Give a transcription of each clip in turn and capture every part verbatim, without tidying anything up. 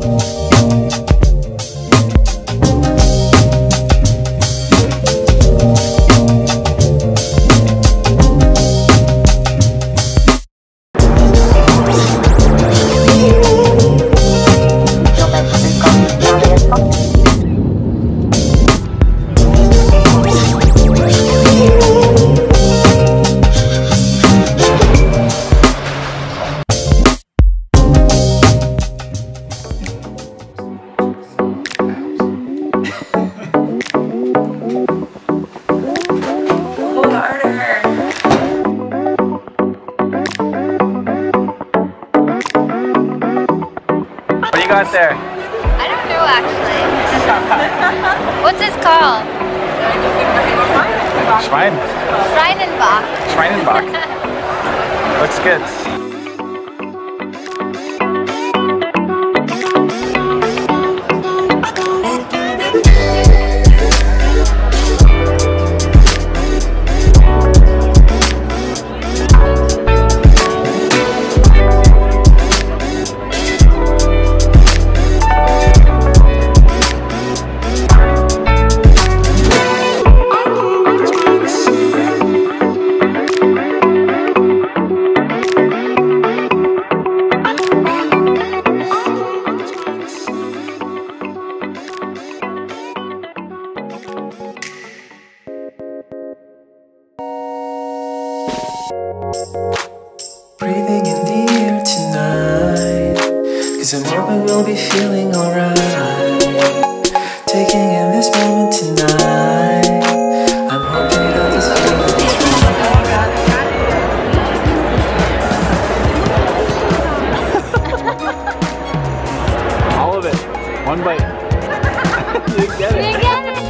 Got there? I don't know actually. What's this called? Schwein. Schweinenbach. Schweinenbach. Looks good. Breathing in the air tonight, 'cause I'm hoping we'll be feeling alright. Taking in this moment tonight, I'm hoping that this feeling is right. All of it. One bite. You get it. You get it.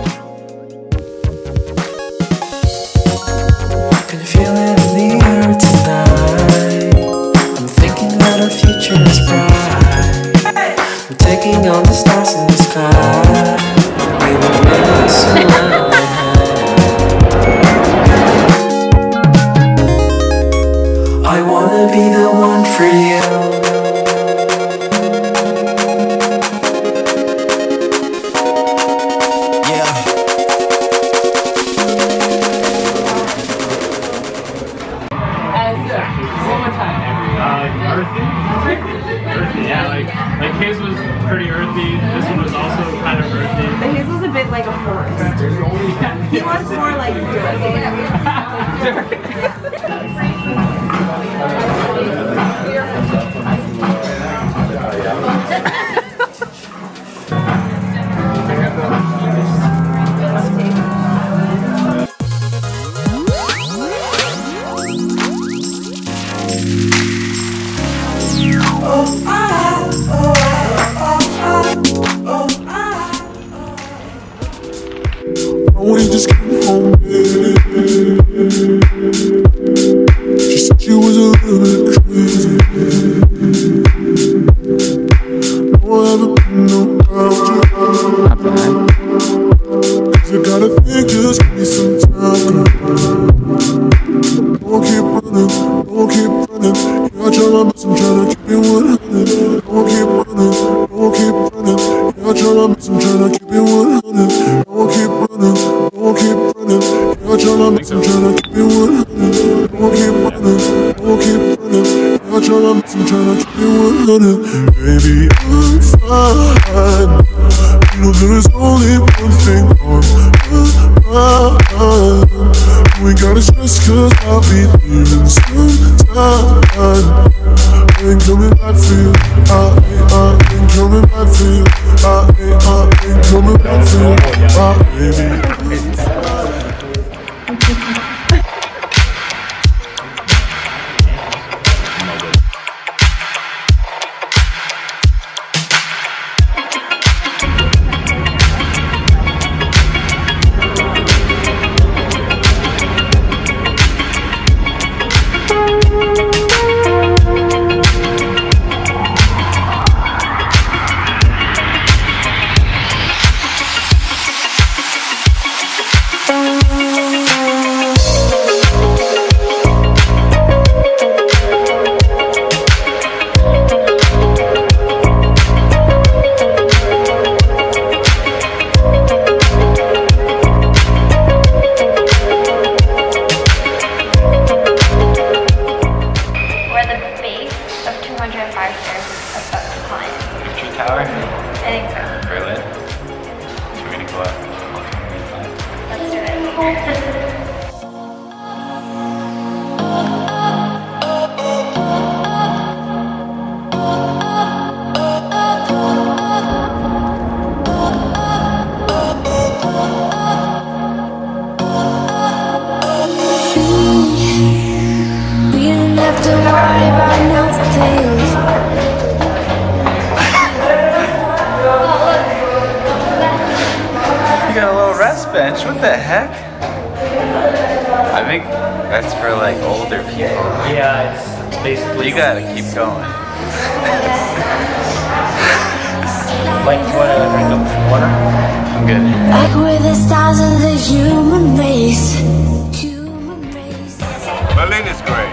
Can you feel it in the air tonight? I'm thinking that our future is bright. We're taking on the stars in the sky. We will make it soon. I wanna be the one for you. Earthy, yeah, like like his was pretty earthy. This one was also kind of earthy. But his was a bit like a forest. He wants more like We just came home, baby. She said you was a little bit crazy. No, I haven't been no doubt you. Cause you gotta think, just give me some time, girl. Don't keep running, don't keep running. Yeah, I try my best, I'm trying to keep it one hundred. Don't keep running, don't keep running. Yeah, I try my best, I'm trying to keep it one hundred. Don't keep running, don't keep running. Yeah, I try my best, I'm trying to keep it one hundred. Don't keep running, don't keep running. Yeah, I try my best, I'm trying to keep it one hundred. Baby, I'm fine. You know there is only one thing on my mind. We gotta stress, cause I'll be leaving sometime. I ain't coming back for you. I ain't, I ain't coming back for you. I ain't, I ain't coming back for you. Ah, baby. We'll be right back. Tower? I think so. Berlin? So we're gonna go up. Let's do it. We don't have to worry about nothing. You got a little rest bench. What the heck? I think that's for like older people. Yeah, it's, it's basically. You gotta keep going. Like, you wanna drink some water? I'm good. Like we're the stars of the human race. Human race. Berlin is great.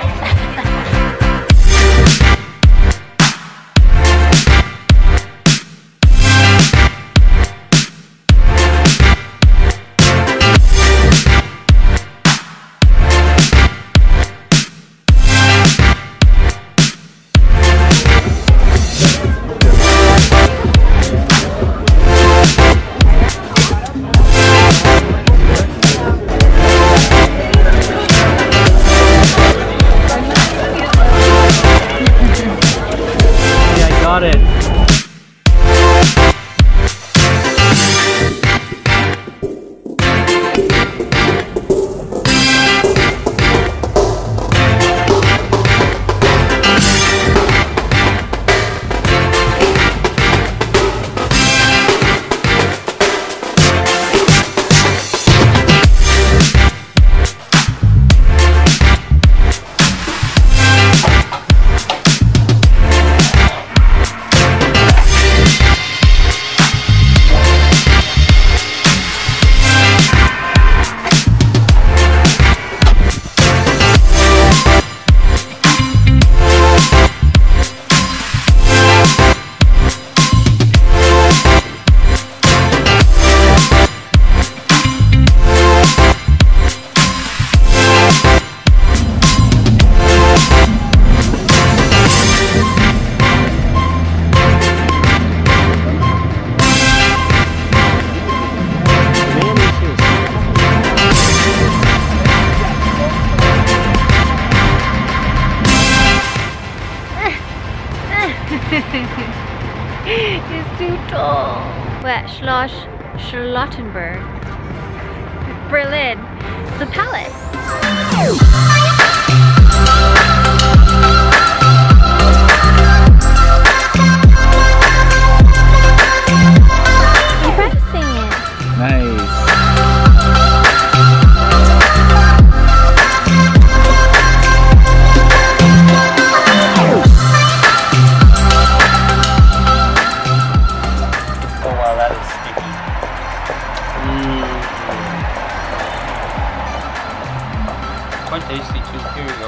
Got it. It's too tall. We're at Schloss Charlottenburg, Berlin. It's a palace. I'm pressing it. Nice. Quite tasty too. Here you go.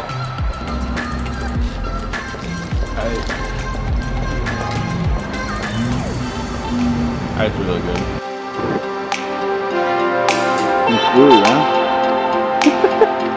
That's really good. It's really, huh?